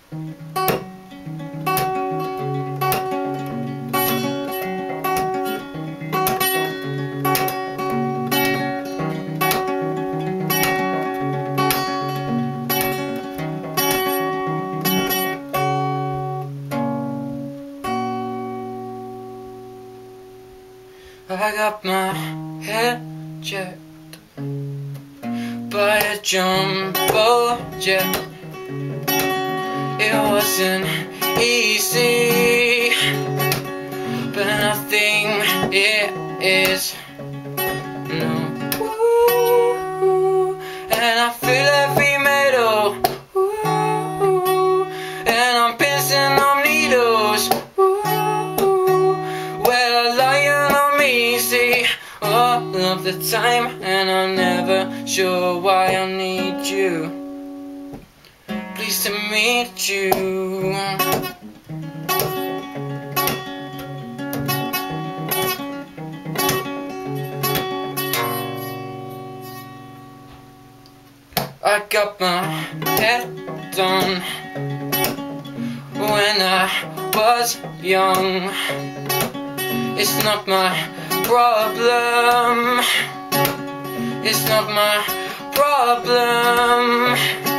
I got my head checked by a jumbo jet. It wasn't easy, but nothing it is. No. Ooh, and I feel every metal. Ooh, and I'm pissing on needles. Ooh, well, a lion on me, see all of the time, and I'm never sure why I need you. Pleased to meet you. I got my head done when I was young. It's not my problem. It's not my problem.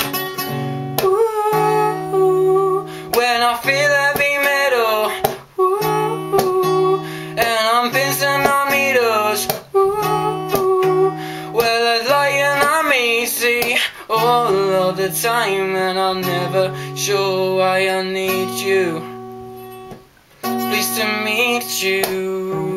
Ooh, when I feel heavy metal. Ooh, and I'm pissing on needles. Ooh, well, a lion on me, see all of the time, and I'm never sure why I need you. Pleased to meet you.